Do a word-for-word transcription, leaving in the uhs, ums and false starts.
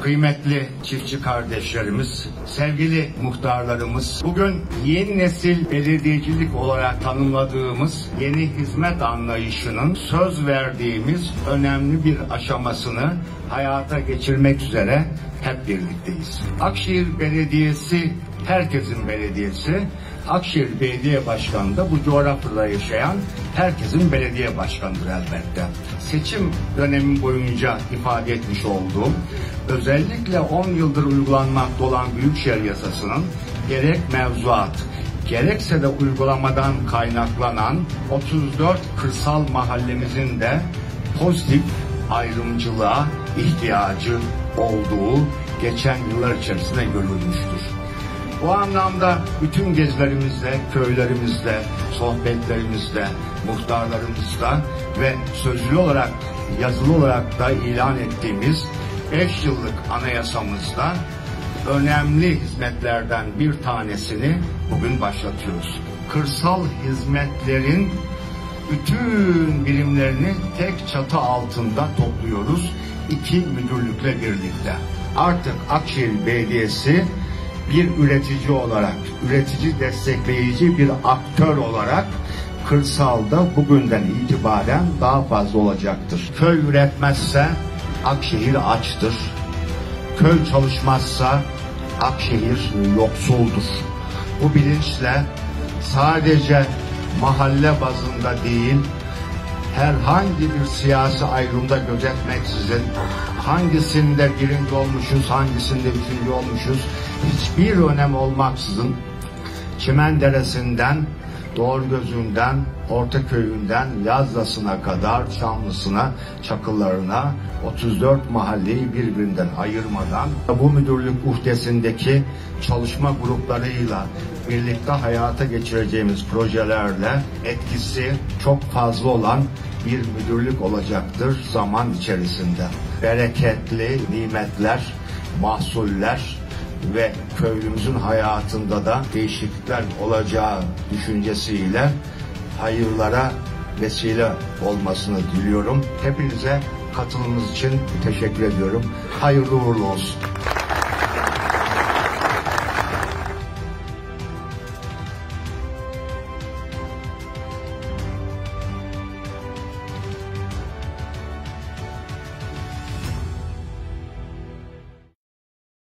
kıymetli çiftçi kardeşlerimiz, sevgili muhtarlarımız, bugün yeni nesil belediyecilik olarak tanımladığımız yeni hizmet anlayışının söz verdiğimiz önemli bir aşamasını hayata geçirmek üzere hep birlikteyiz. Akşehir Belediyesi herkesin belediyesi. Akşehir Belediye Başkanı da bu coğrafyada yaşayan herkesin belediye başkanıdır elbette. Seçim dönemi boyunca ifade etmiş olduğum, özellikle on yıldır uygulanmakta olan Büyükşehir Yasası'nın gerek mevzuat, gerekse de uygulamadan kaynaklanan otuz dört kırsal mahallemizin de pozitif ayrımcılığa ihtiyacı olduğu geçen yıllar içerisinde görülmüştür. Bu anlamda bütün gezilerimizde, köylerimizde, sohbetlerimizde, muhtarlarımızda ve sözlü olarak, yazılı olarak da ilan ettiğimiz beş yıllık anayasamızda önemli hizmetlerden bir tanesini bugün başlatıyoruz. Kırsal hizmetlerin bütün birimlerini tek çatı altında topluyoruz. İki müdürlükle birlikte. Artık Akşehir Belediyesi bir üretici olarak, üretici destekleyici bir aktör olarak kırsalda bugünden itibaren daha fazla olacaktır. Köy üretmezse Akşehir açtır. Köy çalışmazsa Akşehir yoksuldur. Bu bilinçle sadece mahalle bazında değil, herhangi bir siyasi ayrımda gözetmeksizin hangisinde birinci olmuşuz, hangisinde üçüncü olmuşuz hiçbir önem olmaksızın Çimenderesi'nden, Doğrugözü'nden, Ortaköy'ünden, Yazlası'na kadar Çamlısı'na, Çakılları'na otuz dört mahalleyi birbirinden ayırmadan bu müdürlük uhdesindeki çalışma gruplarıyla birlikte hayata geçireceğimiz projelerle etkisi çok fazla olan bir müdürlük olacaktır zaman içerisinde. Bereketli nimetler, mahsuller ve köylümüzün hayatında da değişiklikler olacağı düşüncesiyle hayırlara vesile olmasını diliyorum. Hepinize katılımınız için teşekkür ediyorum. Hayırlı uğurlu olsun.